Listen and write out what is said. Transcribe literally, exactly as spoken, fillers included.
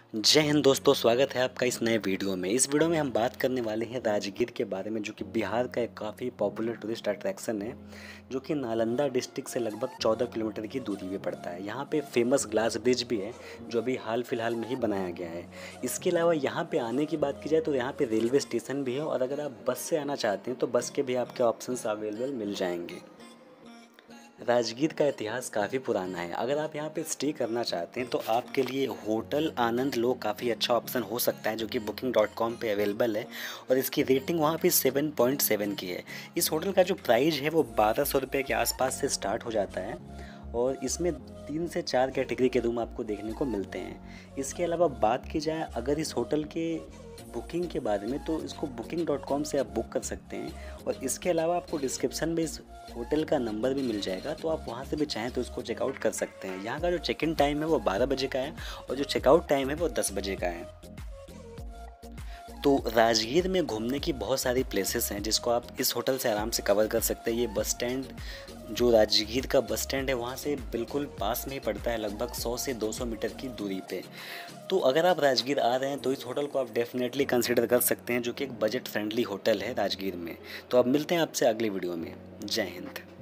जय हिंद दोस्तों, स्वागत है आपका इस नए वीडियो में। इस वीडियो में हम बात करने वाले हैं राजगीर के बारे में, जो कि बिहार का एक काफ़ी पॉपुलर टूरिस्ट अट्रैक्शन है, जो कि नालंदा डिस्ट्रिक्ट से लगभग चौदह किलोमीटर की दूरी पे पड़ता है। यहाँ पे फेमस ग्लास ब्रिज भी है, जो अभी हाल फिलहाल में ही बनाया गया है। इसके अलावा यहाँ पे आने की बात की जाए तो यहाँ पे रेलवे स्टेशन भी है, और अगर आप बस से आना चाहते हैं तो बस के भी आपके ऑप्शंस अवेलेबल मिल जाएंगे। राजगीर का इतिहास काफ़ी पुराना है। अगर आप यहाँ पे स्टे करना चाहते हैं तो आपके लिए होटल आनंद लो काफ़ी अच्छा ऑप्शन हो सकता है, जो कि बुकिंग डॉट कॉम पे अवेलेबल है, और इसकी रेटिंग वहाँ पे सेवन पॉइंट सेवन की है। इस होटल का जो प्राइस है वो बारह सौ रुपये के आसपास से स्टार्ट हो जाता है, और इसमें तीन से चार कैटेगरी के रूम आपको देखने को मिलते हैं। इसके अलावा बात की जाए अगर इस होटल के बुकिंग के बारे में, तो इसको बुकिंग डॉट कॉम से आप बुक कर सकते हैं, और इसके अलावा आपको डिस्क्रिप्शन में इस होटल का नंबर भी मिल जाएगा, तो आप वहाँ से भी चाहें तो इसको चेकआउट कर सकते हैं। यहाँ का जो चेक इन टाइम है वो बारह बजे का है, और जो चेकआउट टाइम है वो दस बजे का है। तो राजगीर में घूमने की बहुत सारी प्लेसेस हैं जिसको आप इस होटल से आराम से कवर कर सकते हैं। ये बस स्टैंड, जो राजगीर का बस स्टैंड है, वहाँ से बिल्कुल पास में ही पड़ता है, लगभग सौ से दो सौ मीटर की दूरी पे। तो अगर आप राजगीर आ रहे हैं तो इस होटल को आप डेफिनेटली कंसिडर कर सकते हैं, जो कि एक बजट फ्रेंडली होटल है राजगीर में। तो अब मिलते हैं आपसे अगली वीडियो में। जय हिंद।